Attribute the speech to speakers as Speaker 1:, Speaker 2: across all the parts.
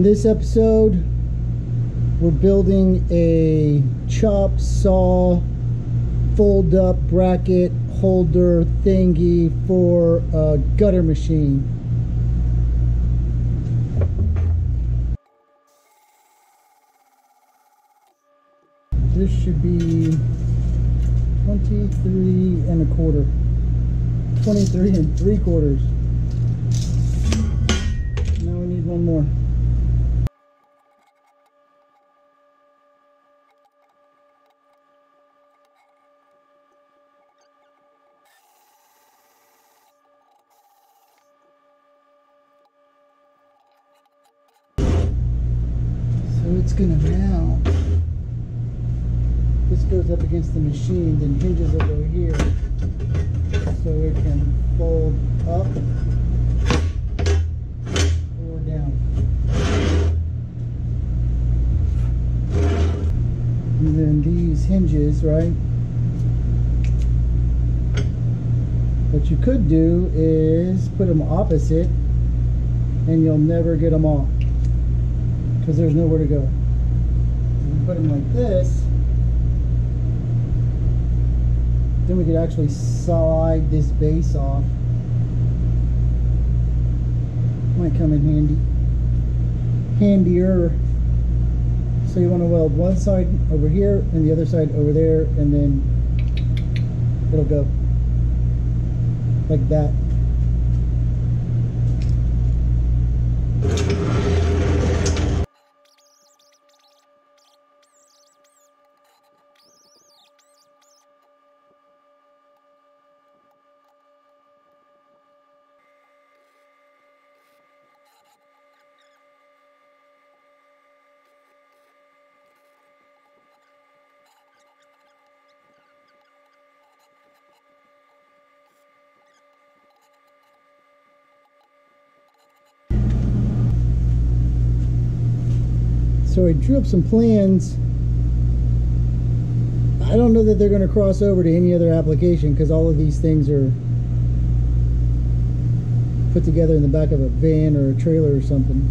Speaker 1: this episode, we're building a chop saw fold up bracket holder thingy for a gutter machine. This should be 23 1/4. 23 3/4. Now we need one more. So it's gonna mount. This goes up against the machine, then hinges over here, so it can fold up or down. And then these hinges, right? What you could do is put them opposite, and you'll never get them off because there's nowhere to go. If we put them like this, then we could actually slide this base off. Might come in handier. So you want to weld one side over here and the other side over there, and then it'll go like that. So I drew up some plans. I don't know that they're going to cross over to any other application because all of these things are put together in the back of a van or a trailer or something.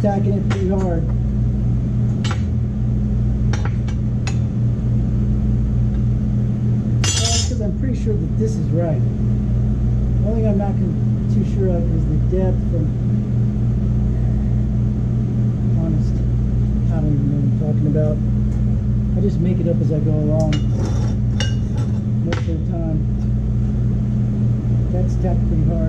Speaker 1: tacking it pretty hard. Because I'm pretty sure that this is right. The only thing I'm not too sure of is the depth from, honest, I don't even know what I'm talking about. I just make it up as I go along most of the time. That's tacked pretty hard.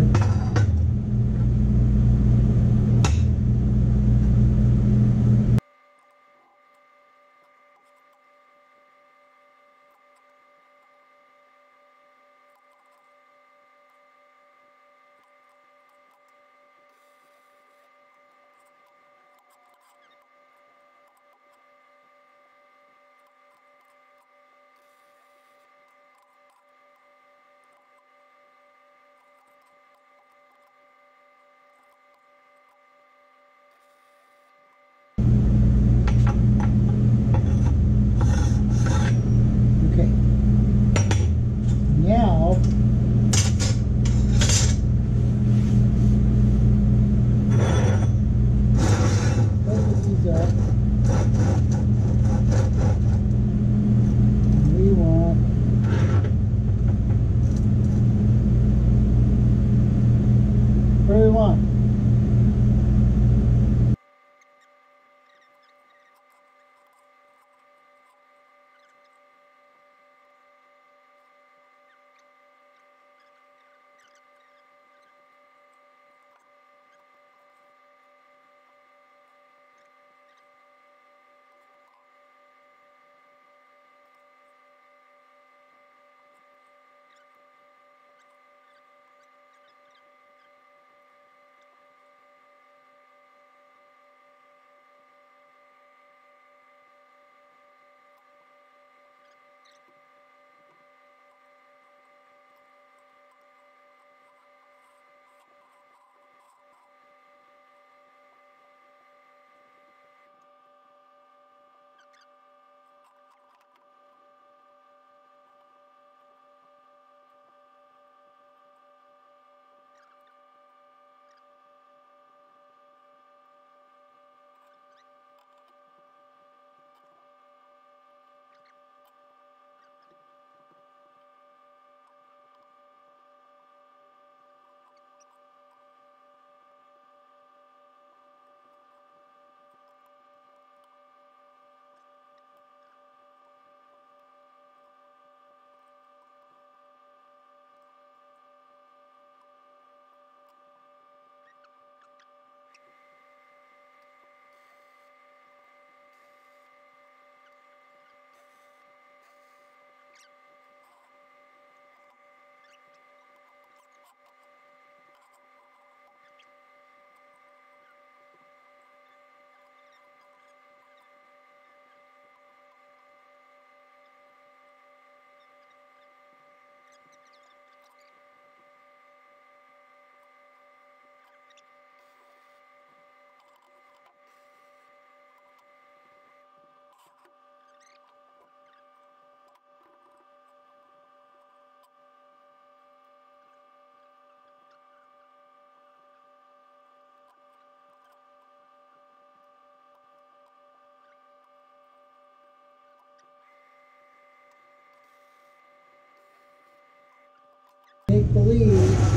Speaker 1: Make believe,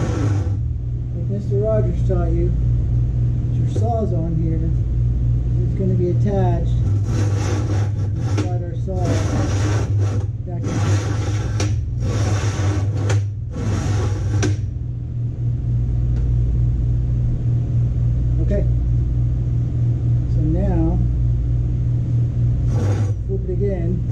Speaker 1: like Mr. Rogers taught you, your saw's on here. It's going to be attached. We slide our saw back in. Okay. So now, flip it again.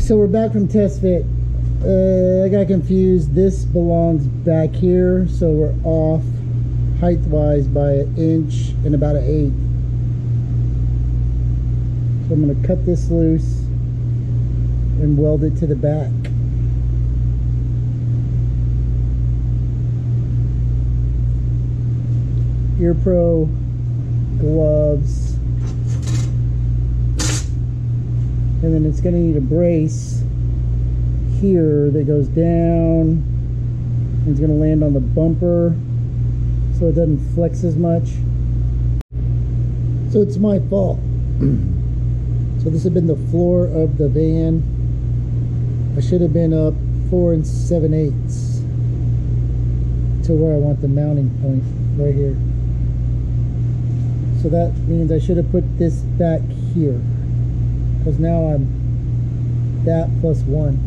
Speaker 1: So we're back from test fit. I got confused. This belongs back here, so we're off height wise by 1 inch and about 1/8. So I'm going to cut this loose and weld it to the back. Ear Pro gloves, and then it's going to need a brace here that goes down and it's going to land on the bumper so it doesn't flex as much. So it's my fault. So this had been the floor of the van. I should have been up 4 7/8 to where I want the mounting point, right here. So that means I should have put this back here, because now I'm that plus 1.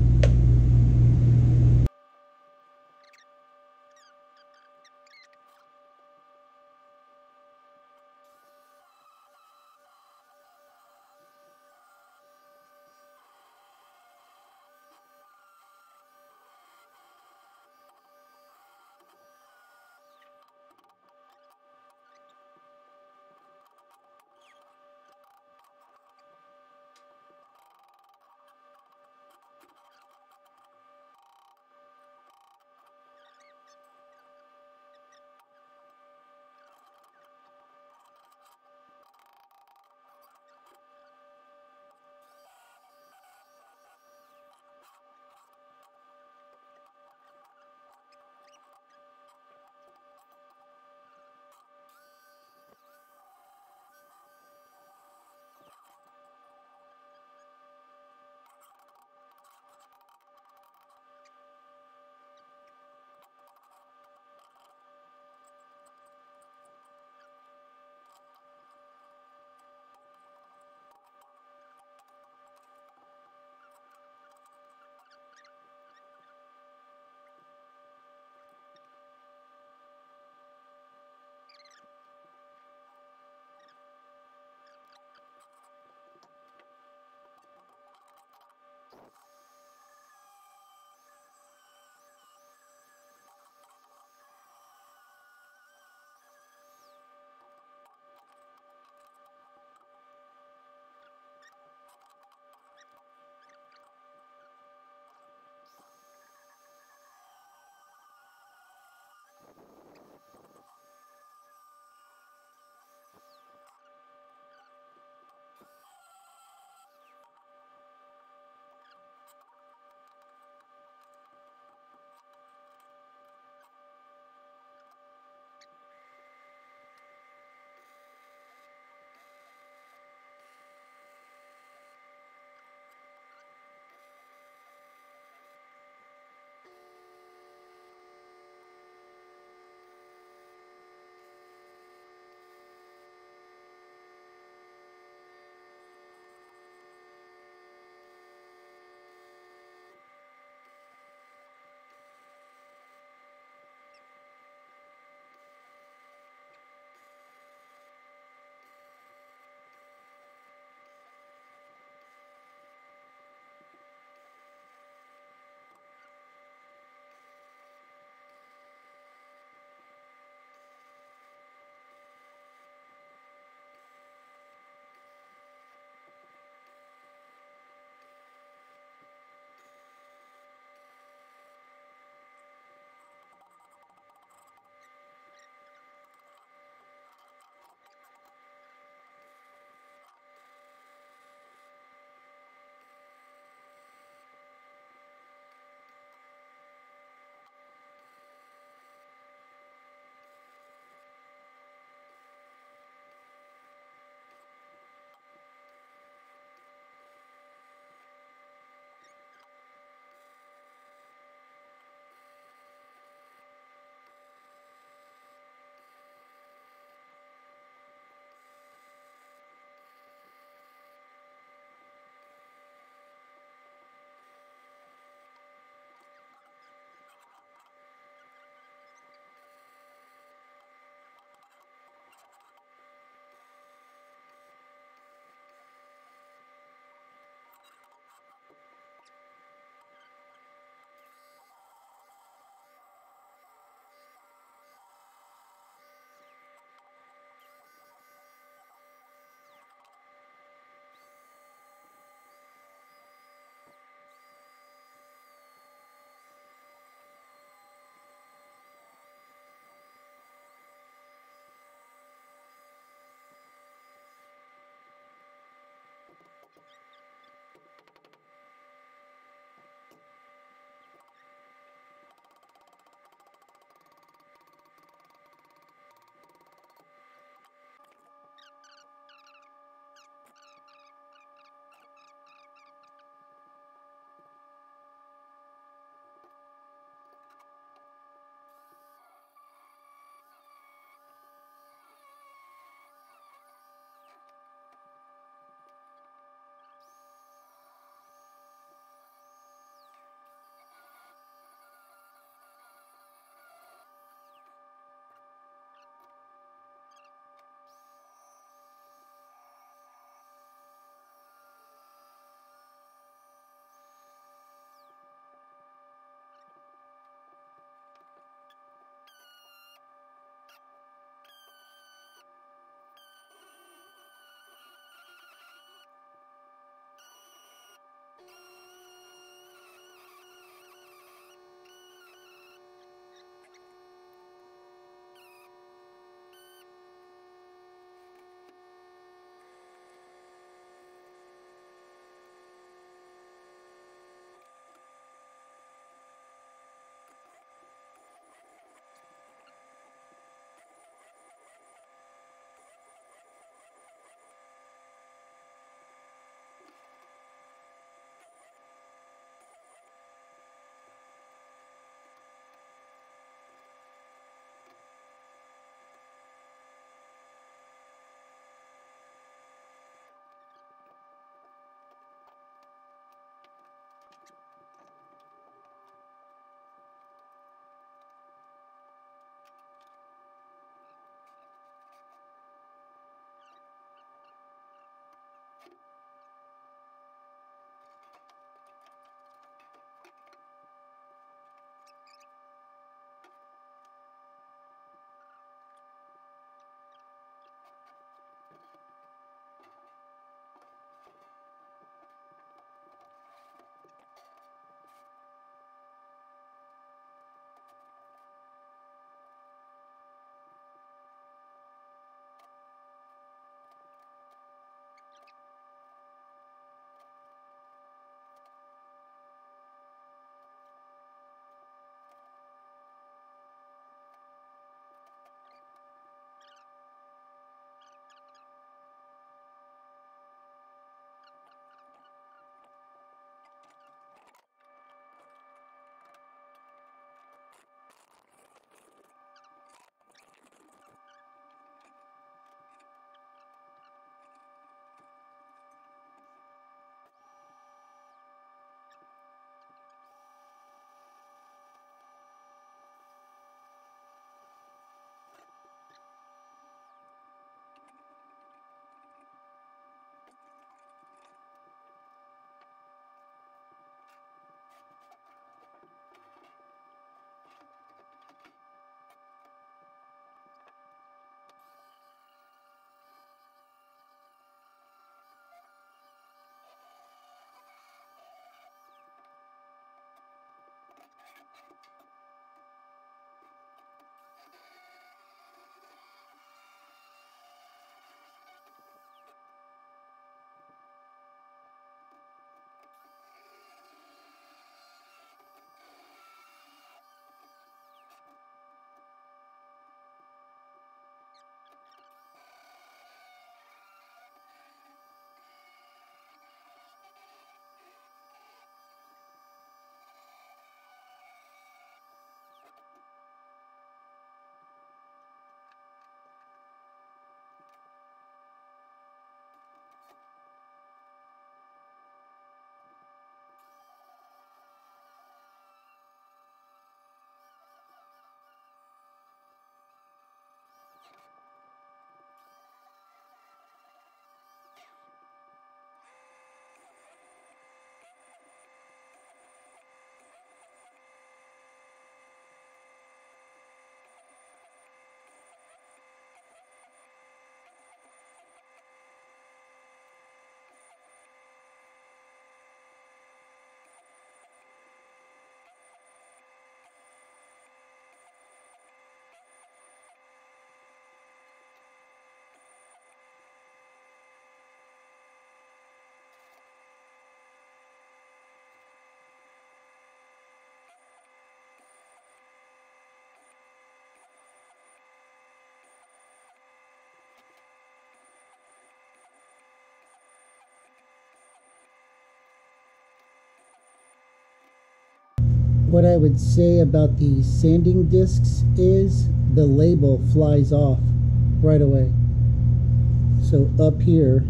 Speaker 1: What I would say about the sanding discs is the label flies off right away. So up here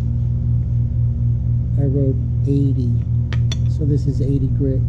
Speaker 1: I wrote 80, so this is 80 grit.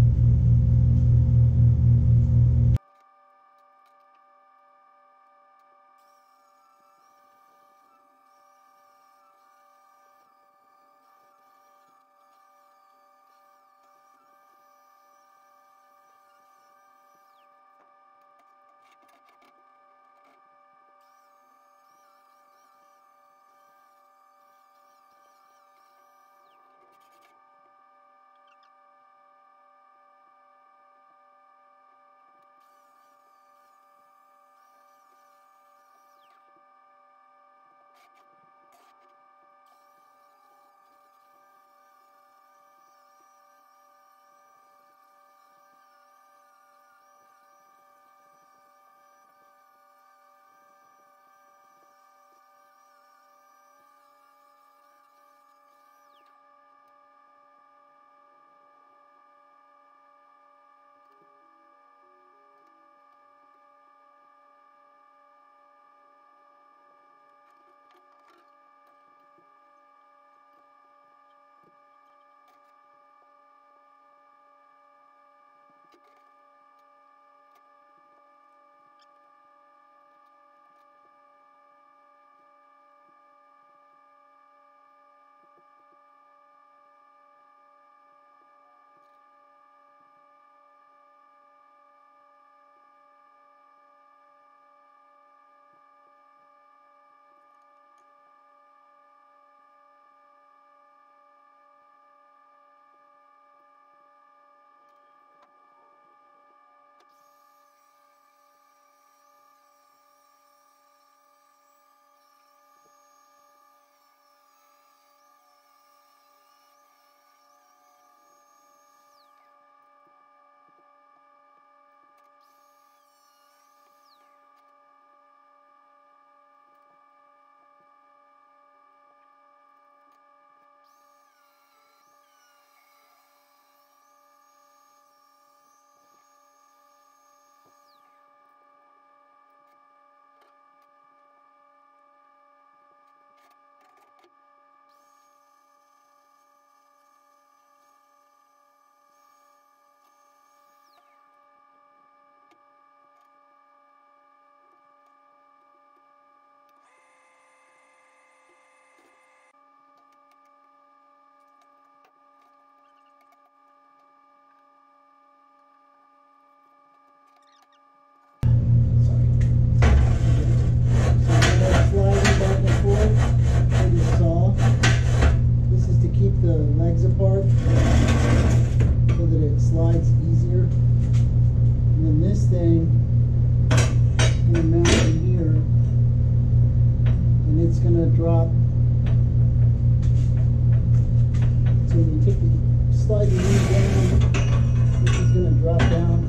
Speaker 1: The legs apart so that it slides easier. And then this thing I'm going to mount in here, and it's going to drop. So when you take the slide the knee down, this is going to drop down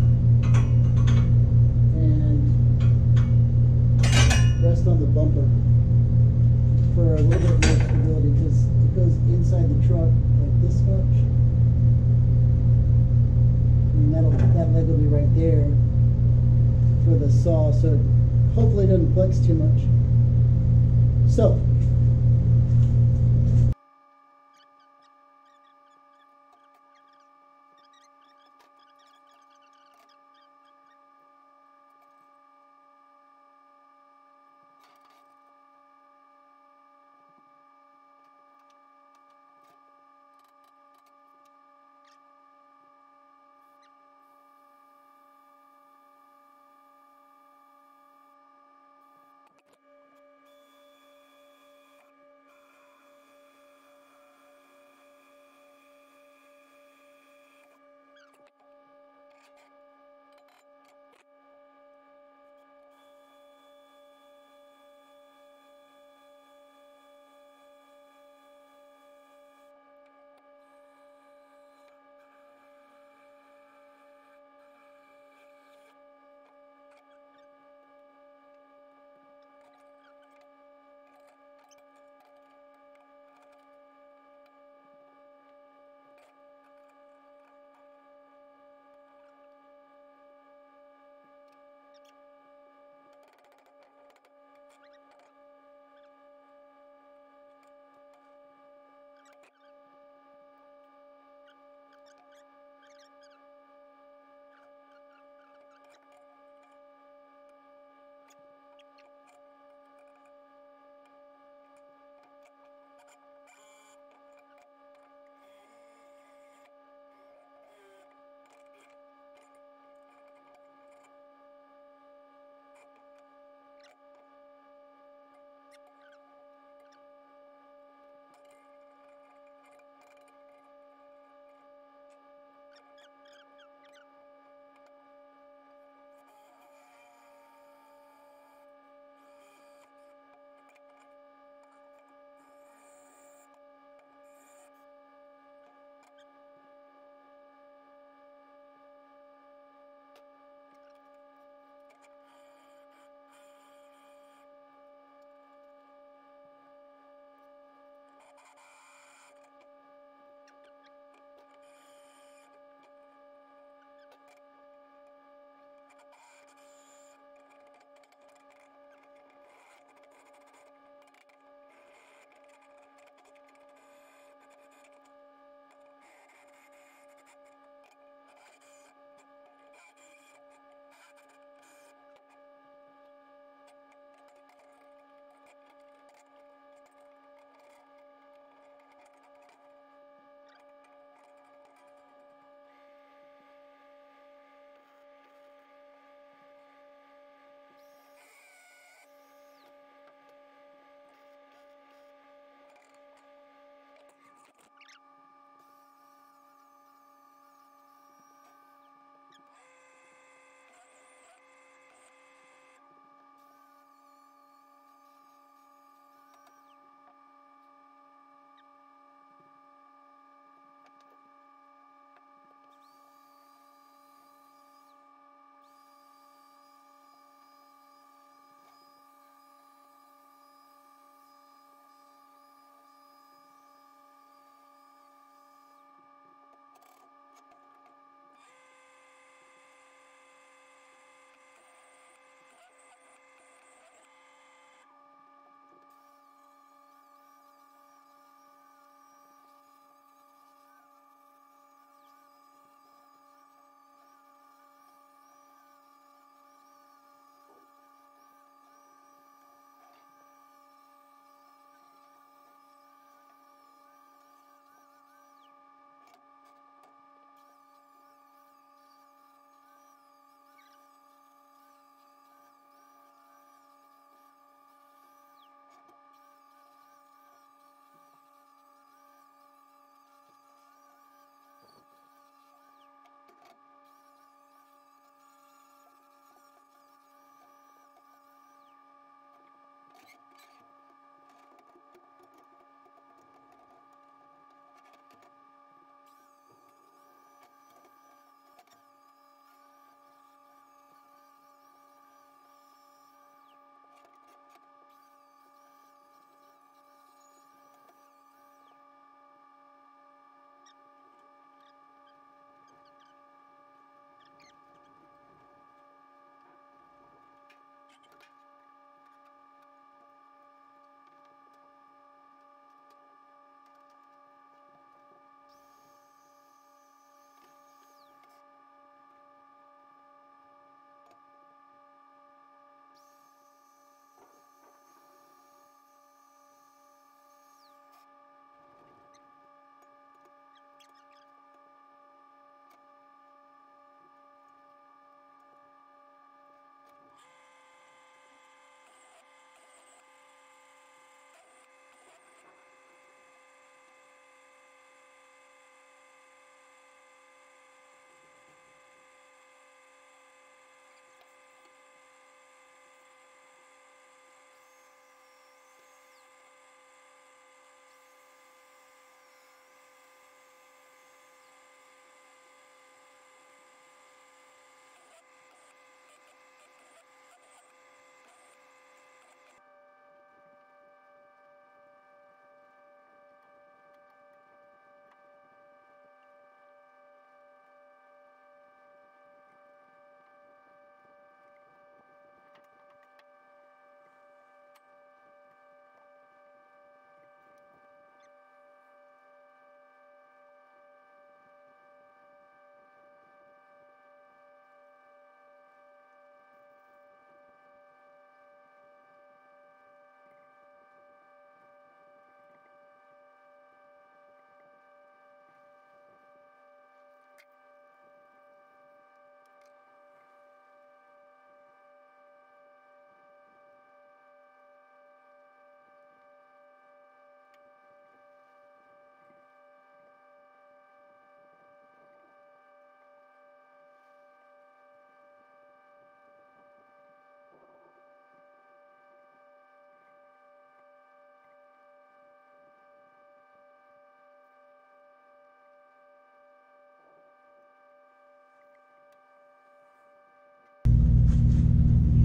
Speaker 1: and rest on the bumper for a little bit more stability, because it goes inside the truck like this much, and that leg will be right there for the saw, so hopefully it doesn't flex too much. So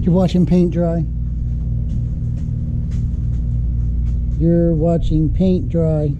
Speaker 1: You're watching paint dry. You're watching paint dry.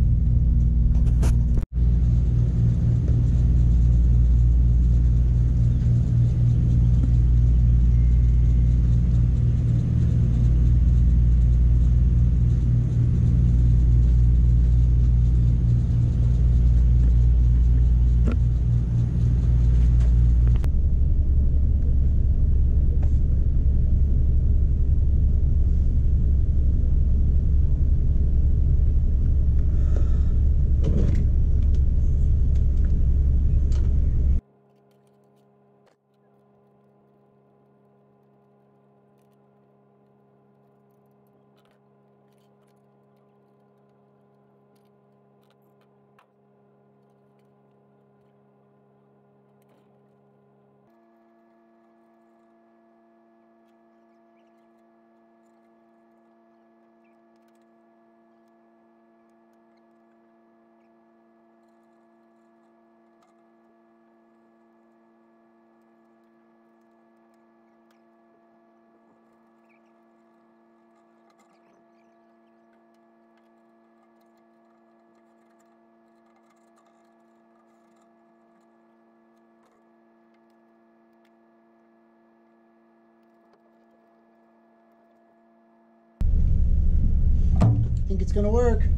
Speaker 1: I think it's gonna work.
Speaker 2: I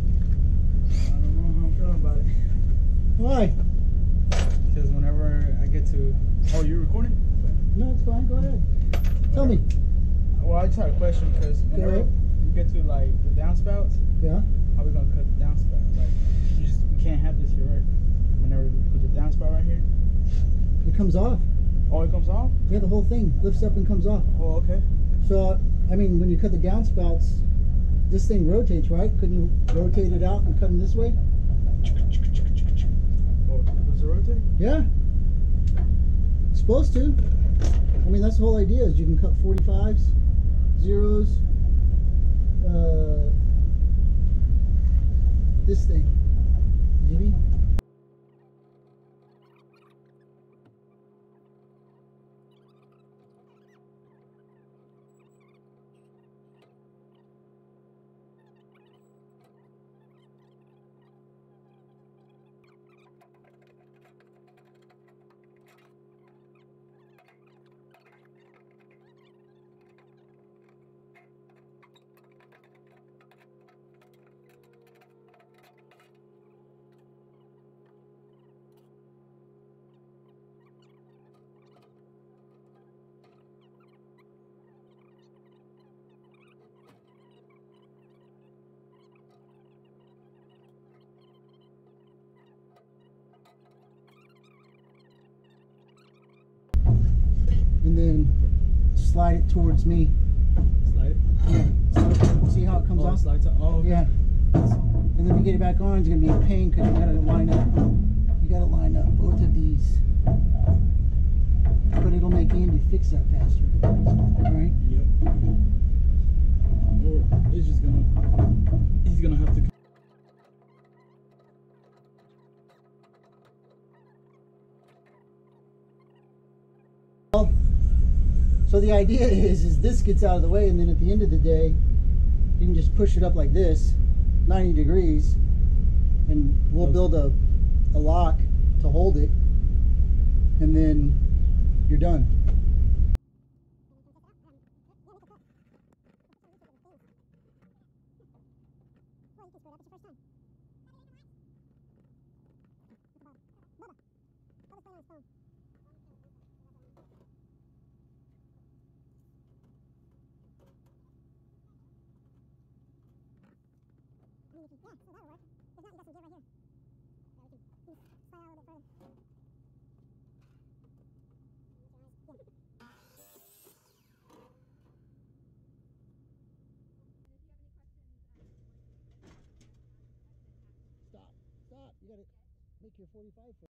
Speaker 2: don't know how I'm feeling about it.
Speaker 1: Why?
Speaker 2: Because whenever I get to... Oh, you're recording?
Speaker 1: No, it's fine. Go ahead. Tell me.
Speaker 2: Well, I just had a question because whenever we get to like the downspouts,
Speaker 1: Yeah.
Speaker 2: how are we gonna cut the downspout? Like, we can't have this here, right? Whenever we put the downspout right here.
Speaker 1: It comes off.
Speaker 2: Oh, it comes off?
Speaker 1: Yeah, the whole thing lifts up and comes off.
Speaker 2: Oh, okay.
Speaker 1: So, I mean, when you cut the downspouts, this thing rotates, right? Couldn't you rotate it out and cut them this way?
Speaker 2: Oh, does it rotate?
Speaker 1: Yeah. It's supposed to. I mean, that's the whole idea, is you can cut 45s, zeros, this thing. Maybe? And then slide it towards me.
Speaker 2: Slide it?
Speaker 1: Yeah. See how it comes off?
Speaker 2: Slides up. Oh, okay.
Speaker 1: Yeah. And then to get it back on, it's going to be a pain because you got to line up. You got to line up both of these. But it'll make Andy fix that faster. Alright?
Speaker 2: Yep. Or it's just he's gonna have to.
Speaker 1: So the idea is this gets out of the way, and then at the end of the day, you can just push it up like this, 90 degrees, and we'll build a lock to hold it, and then you're done. Stop. You gotta make your 45 foot.